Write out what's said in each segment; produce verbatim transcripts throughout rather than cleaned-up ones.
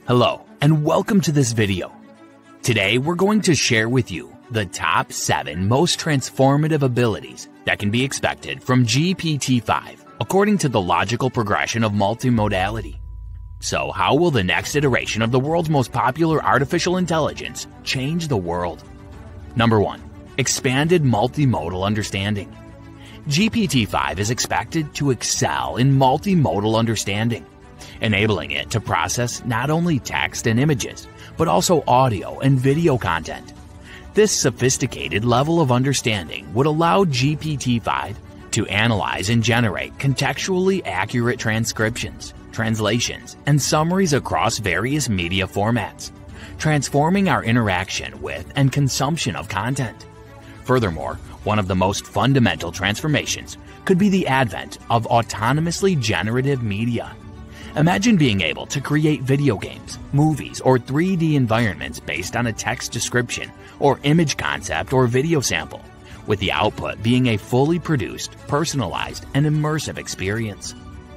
Hello, and welcome to this video. Today, we're going to share with you the top seven most transformative abilities that can be expected from G P T five, according to the logical progression of multimodality. So, how will the next iteration of the world's most popular artificial intelligence change the world? Number one, expanded multimodal understanding. G P T five is expected to excel in multimodal understanding, enabling it to process not only text and images, but also audio and video content. This sophisticated level of understanding would allow G P T five to analyze and generate contextually accurate transcriptions, translations, and summaries across various media formats, transforming our interaction with and consumption of content. Furthermore, one of the most fundamental transformations could be the advent of autonomously generative media. Imagine being able to create video games, movies, or three D environments based on a text description or image concept or video sample, with the output being a fully produced, personalized, and immersive experience.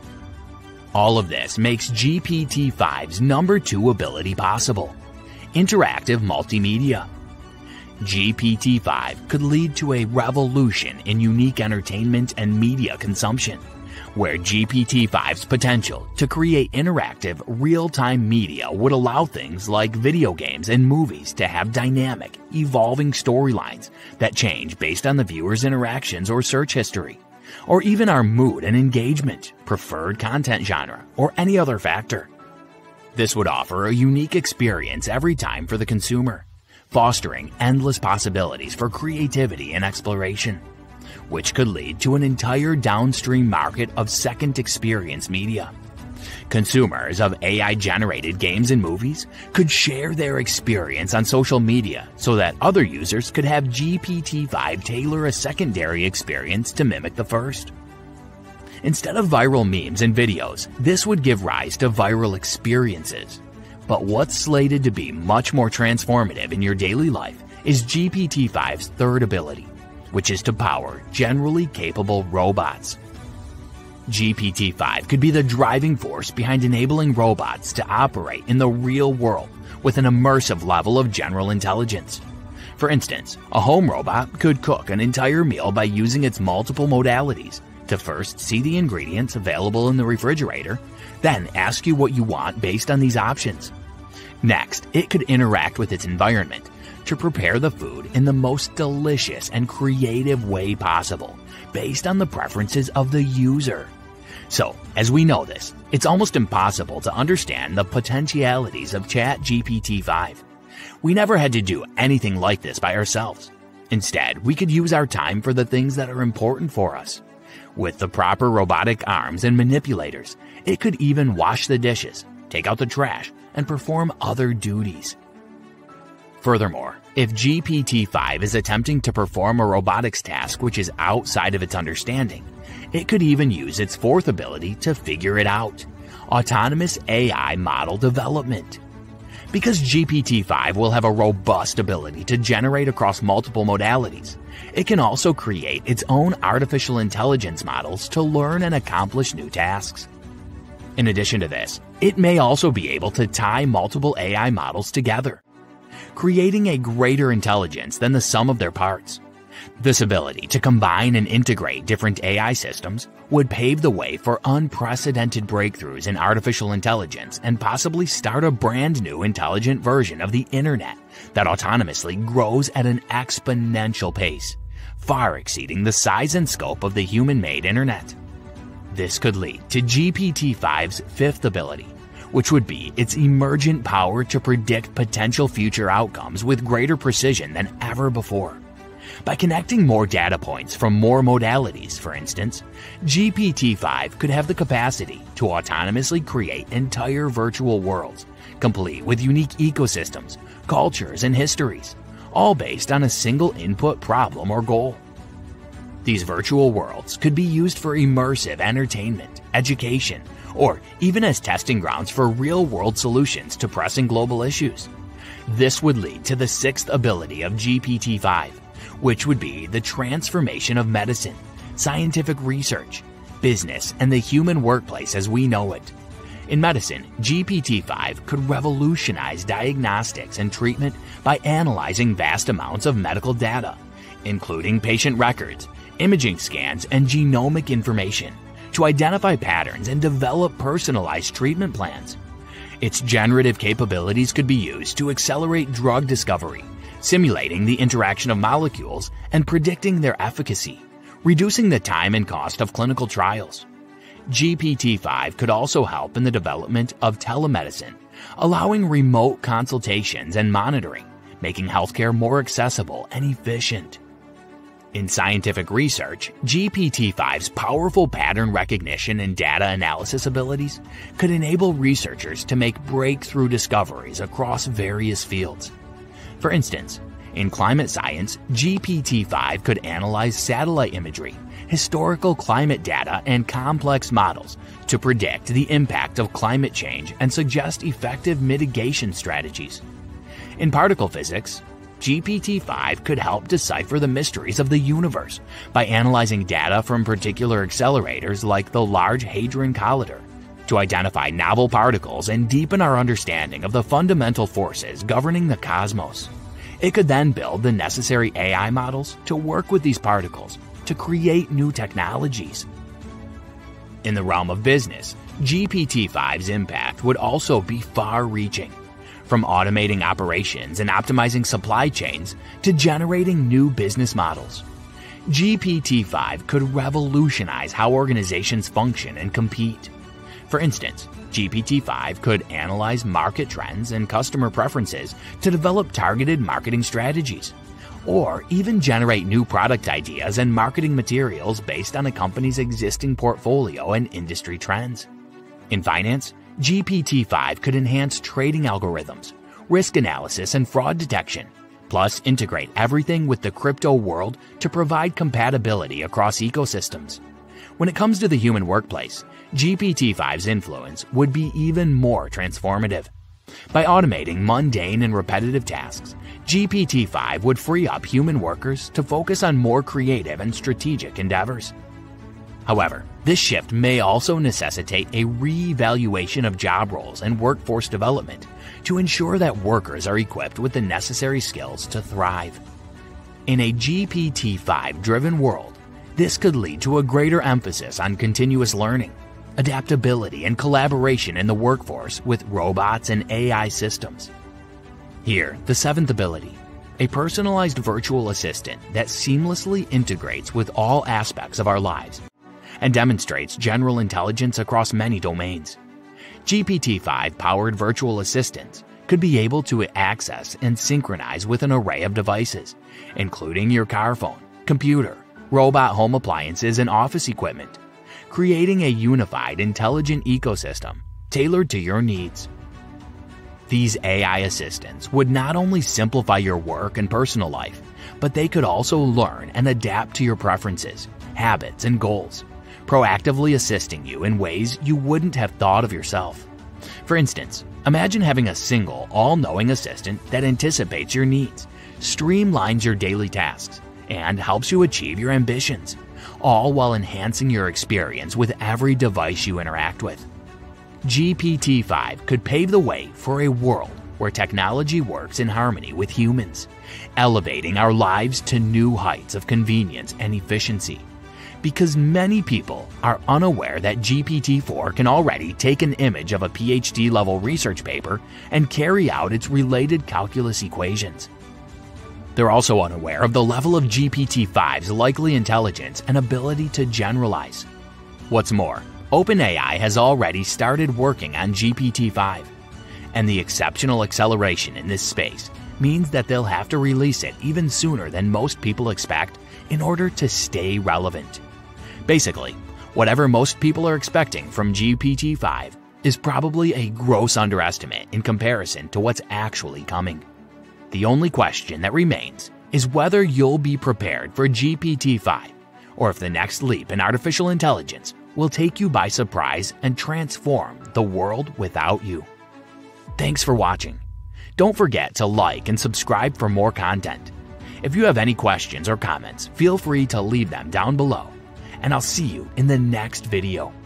All of this makes G P T five's number two ability possible: interactive multimedia. G P T five could lead to a revolution in unique entertainment and media consumption, where G P T five's potential to create interactive, real-time media would allow things like video games and movies to have dynamic, evolving storylines that change based on the viewer's interactions or search history, or even our mood and engagement, preferred content genre, or any other factor. This would offer a unique experience every time for the consumer, fostering endless possibilities for creativity and exploration, which could lead to an entire downstream market of second experience media. Consumers of A I-generated games and movies could share their experience on social media so that other users could have G P T five tailor a secondary experience to mimic the first. Instead of viral memes and videos, this would give rise to viral experiences. But what's slated to be much more transformative in your daily life is G P T five's third ability, which is to power generally capable robots. G P T five could be the driving force behind enabling robots to operate in the real world with an immersive level of general intelligence. For instance, a home robot could cook an entire meal by using its multiple modalities to first see the ingredients available in the refrigerator, then ask you what you want based on these options. Next, it could interact with its environment to prepare the food in the most delicious and creative way possible, based on the preferences of the user. So, as we know this, it's almost impossible to understand the potentialities of Chat G P T five. We never had to do anything like this by ourselves. Instead, we could use our time for the things that are important for us. With the proper robotic arms and manipulators, it could even wash the dishes, take out the trash, and perform other duties. Furthermore, if G P T five is attempting to perform a robotics task which is outside of its understanding, it could even use its fourth ability to figure it out: autonomous A I model development. Because G P T five will have a robust ability to generate across multiple modalities, it can also create its own artificial intelligence models to learn and accomplish new tasks. In addition to this, it may also be able to tie multiple A I models together, creating a greater intelligence than the sum of their parts. This ability to combine and integrate different A I systems would pave the way for unprecedented breakthroughs in artificial intelligence and possibly start a brand new intelligent version of the internet that autonomously grows at an exponential pace, far exceeding the size and scope of the human-made internet. This could lead to G P T five's fifth ability, which would be its emergent power to predict potential future outcomes with greater precision than ever before. By connecting more data points from more modalities, for instance, G P T five could have the capacity to autonomously create entire virtual worlds, complete with unique ecosystems, cultures, and histories, all based on a single input problem or goal. These virtual worlds could be used for immersive entertainment, education, or even as testing grounds for real-world solutions to pressing global issues. This would lead to the sixth ability of G P T five, which would be the transformation of medicine, scientific research, business, and the human workplace as we know it. In medicine, G P T five could revolutionize diagnostics and treatment by analyzing vast amounts of medical data, including patient records, imaging scans, and genomic information, to identify patterns and develop personalized treatment plans. Its generative capabilities could be used to accelerate drug discovery, simulating the interaction of molecules and predicting their efficacy, reducing the time and cost of clinical trials. G P T five could also help in the development of telemedicine, allowing remote consultations and monitoring, making healthcare more accessible and efficient. In scientific research, G P T five's powerful pattern recognition and data analysis abilities could enable researchers to make breakthrough discoveries across various fields. For instance, in climate science, G P T five could analyze satellite imagery, historical climate data, and complex models to predict the impact of climate change and suggest effective mitigation strategies. In particle physics, G P T five could help decipher the mysteries of the universe by analyzing data from particular accelerators like the Large Hadron Collider to identify novel particles and deepen our understanding of the fundamental forces governing the cosmos. It could then build the necessary A I models to work with these particles to create new technologies. In the realm of business, G P T five's impact would also be far-reaching, from automating operations and optimizing supply chains to generating new business models. G P T five could revolutionize how organizations function and compete. For instance, G P T five could analyze market trends and customer preferences to develop targeted marketing strategies, or even generate new product ideas and marketing materials based on a company's existing portfolio and industry trends. In finance, G P T five could enhance trading algorithms, risk analysis, and fraud detection, plus integrate everything with the crypto world to provide compatibility across ecosystems. When it comes to the human workplace, G P T five's influence would be even more transformative. By automating mundane and repetitive tasks, G P T five would free up human workers to focus on more creative and strategic endeavors. However, this shift may also necessitate a re-evaluation of job roles and workforce development to ensure that workers are equipped with the necessary skills to thrive. In a G P T five-driven world, this could lead to a greater emphasis on continuous learning, adaptability, and collaboration in the workforce with robots and A I systems. Here, the seventh ability, a personalized virtual assistant that seamlessly integrates with all aspects of our lives and demonstrates general intelligence across many domains. G P T five-powered virtual assistants could be able to access and synchronize with an array of devices, including your car phone, computer, robot home appliances, and office equipment, creating a unified, intelligent ecosystem tailored to your needs. These A I assistants would not only simplify your work and personal life, but they could also learn and adapt to your preferences, habits, and goals, proactively assisting you in ways you wouldn't have thought of yourself. For instance, imagine having a single, all-knowing assistant that anticipates your needs, streamlines your daily tasks, and helps you achieve your ambitions, all while enhancing your experience with every device you interact with. G P T five could pave the way for a world where technology works in harmony with humans, elevating our lives to new heights of convenience and efficiency. Because many people are unaware that G P T four can already take an image of a P H D-level research paper and carry out its related calculus equations. They're also unaware of the level of G P T five's likely intelligence and ability to generalize. What's more, OpenAI has already started working on G P T five, and the exceptional acceleration in this space means that they'll have to release it even sooner than most people expect in order to stay relevant. Basically, whatever most people are expecting from G P T five is probably a gross underestimate in comparison to what's actually coming. The only question that remains is whether you'll be prepared for G P T five, or if the next leap in artificial intelligence will take you by surprise and transform the world without you. Thanks for watching. Don't forget to like and subscribe for more content. If you have any questions or comments, feel free to leave them down below, and I'll see you in the next video.